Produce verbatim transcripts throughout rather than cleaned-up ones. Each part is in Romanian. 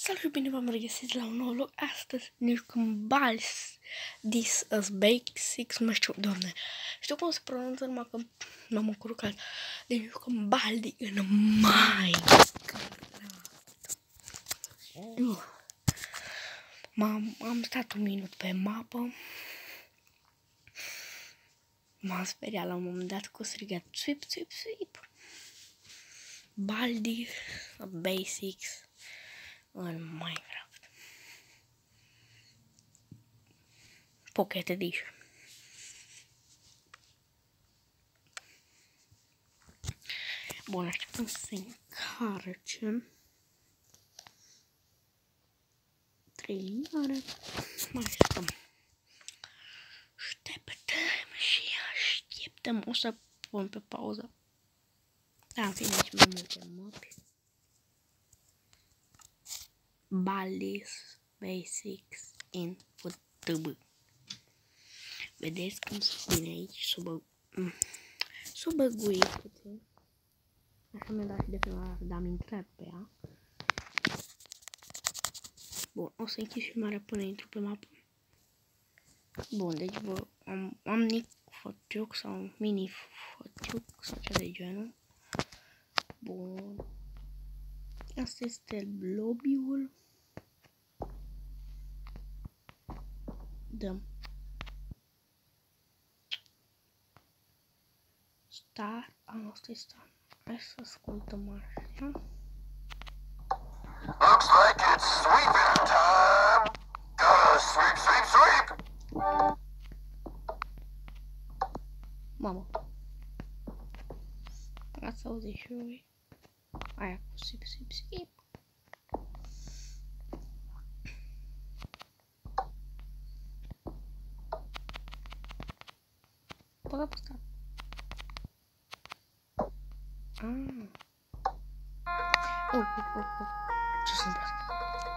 Salut și bine v-am regăsit la un nou loc. Astăzi ne jucăm Baldi This as Basics, mă știu, doamne. Știu cum se pronunță, numai că m-am încurcat. Deci ne jucăm Baldi în Minecraft. M-am am stat un minut pe mapă. M-am speriat la un moment dat cu strigat sweep, sweep, sweep. Baldi Basics în Minecraft. Pocket Edition. Bun, așteptăm să se încarce. Trei linioare. Mai așteptăm. Așteptăm și așteptăm. O să pun pe pauză. Da, în fine, aici mai multe măpi. Baldi's Basics in F T B. Vedeți cum se vine aici, sub sub băgui puțin. Așa mi-a dat și de prima dată, dar am intrat pe ea. Bun, o să închid filmarea până intru pe mapă. Bun, deci vă, am, am mic fătiuc sau mini fătiuc sau ceva de genul. Bun. Asta este lobby-ul. Dăm. Star. Ah, asta e star. Hai să ascultăm așa. Looks like it's sweeping time. Gotta sweep, sweep, sweep. Mamă. Ați auzit și voi? Aia cu sweep, sweep, sweep. Băga pe stat. Ah. Oh, oh, oh, oh. Ce s-a întâmplat?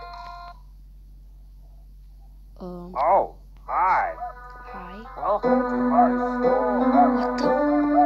Um. Oh, hi. Hi. Welcome to my school. What the?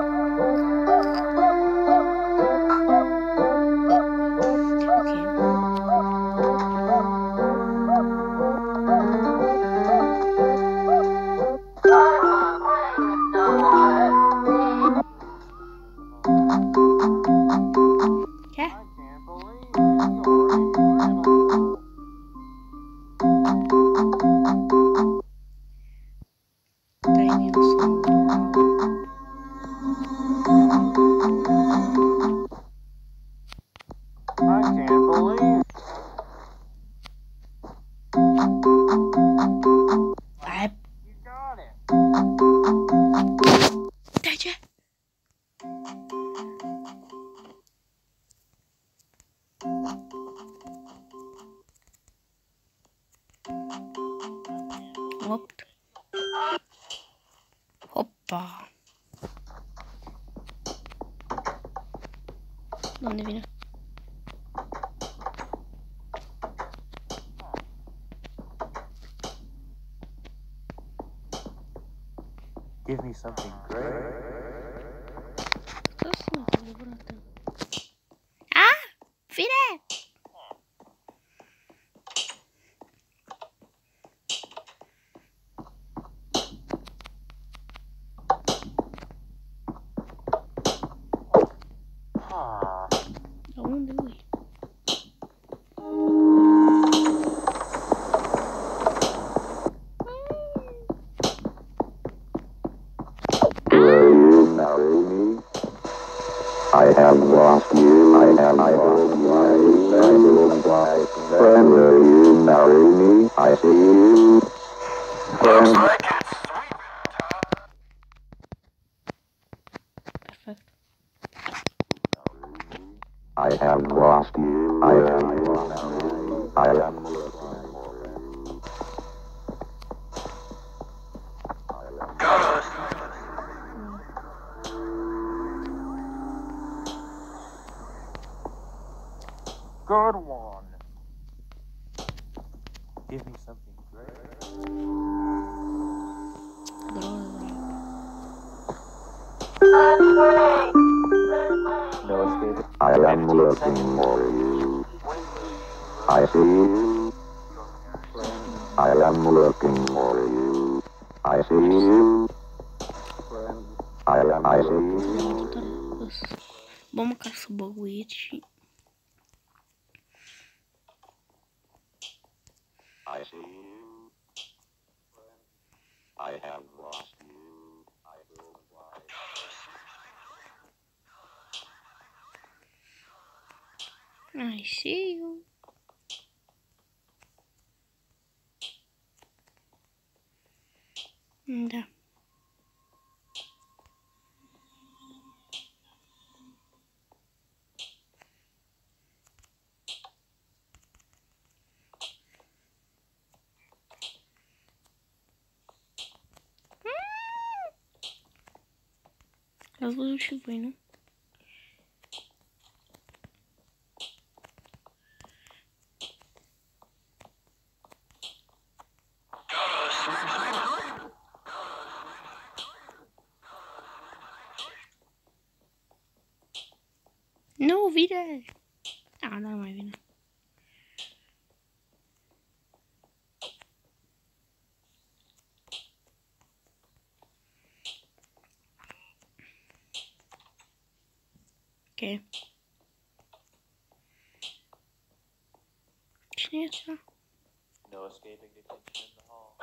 opt. Hoppa. De unde vine? Give me something great. Ah! Vine! La unde lui? I have lost you, I have lost my friend, will you marry me? I see you. Looks like it's sweeping time. Perfect. I have lost you, I have lost you, I am Good one. Give me something great. No escape. I am looking for you. I see you. I am looking for you. I see you. I am, I see you. Bom, măcar să băguiți și... I see you. I have lost you. I will fly. I see you. Da. L-ați văzut și voi, nu? Nu vine! A, dar nu mai vine. Ok. Cine e ăsta? No escaping detention in the hall.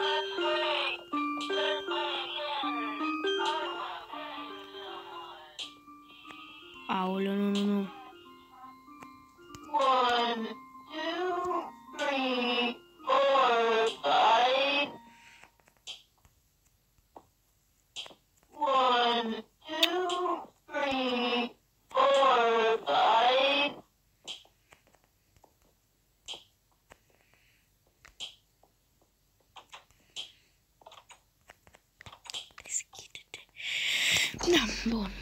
Aoleu, nu, nu, nu. One, two, three, four, five. One, two, three, four, five. Deschide-te. Da, bun.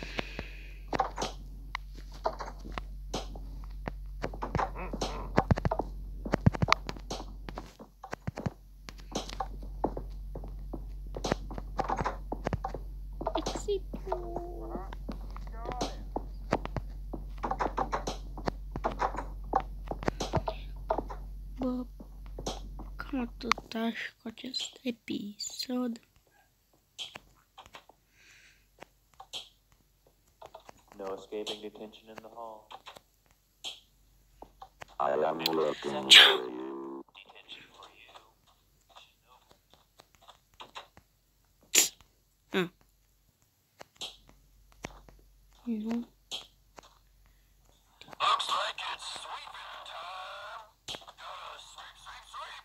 Bă, cam atât aș cu acest episod. No escaping detention in the hall. I am looking for you. Detention for you. Ah. Nu. Looks like it's sweeping time. Gotta sweep, sweep, sweep.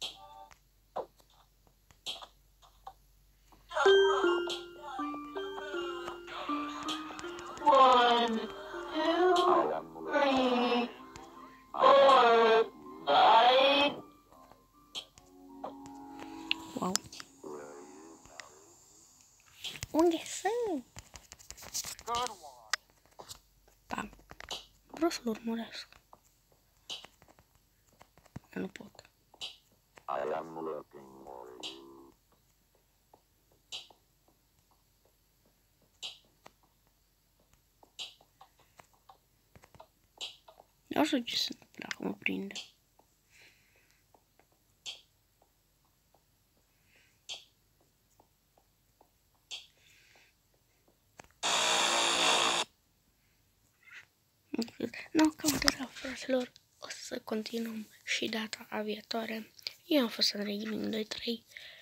One, two, I am three, four, five. Wow. Unde sunt? Good one. Pam. Vreau să-l urmăresc. Nu pot. I am looking for you. Nu știu ce se întâmplă dacă mă prinde. Nu, cam atâta, fraților. O să continuăm și data viitoare. Eu am fost Andrei Gaming doi trei.